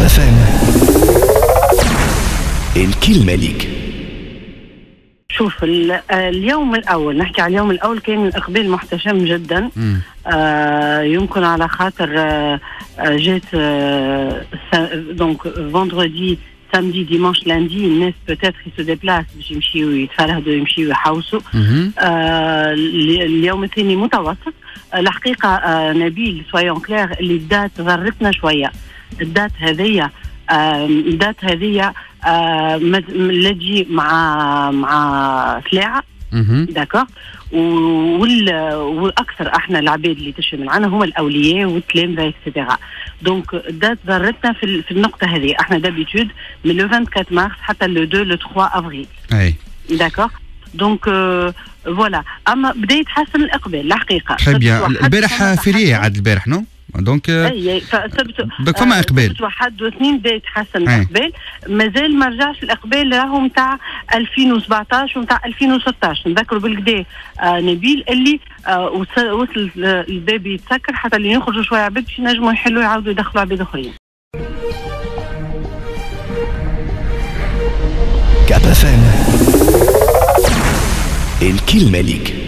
FM. الكلمة ليك. شوف، اليوم الأول، نحكي على اليوم الأول، كان الإقبال محتشم جدا. يمكن على خاطر جات دونك فوندردي سامدي ديمانش لاندي الناس بوتيتر يسو ديبلاس باش يمشيو يتفرهدوا يمشيو يحوسوا. اليوم الثاني متوسط. الحقيقة نبيل سويون كلير اللي الدات ضرتنا شوية. الدات هذية لجي مع سلاعة. داكور. والاكثر احنا العباد اللي تشفي معنا هم الاولياء والتلامذه اكسترا. دونك دات ضرتنا في النقطه هذه. احنا دابيتود من لو 24 مارس حتى لو 2 لو 3 افريل. اي داكور. دونك فوالا. اما بدا يتحسن الاقبال الحقيقه. تري بيان. البارح فيري عاد البارح نو دونك دونك فما اقبال. واحد واثنين بدا يتحسن الاقبال. مازال ما رجعش الاقبال راهو نتاع 2017 ونتاع 2016. نذكروا بالكدا نبيل اللي وصل الباب يتسكر حتى اللي يخرجوا شويه عباد باش ينجموا يحلوا يعاودوا يدخلوا عباد اخرين. كاب FM. الكلمة ليك.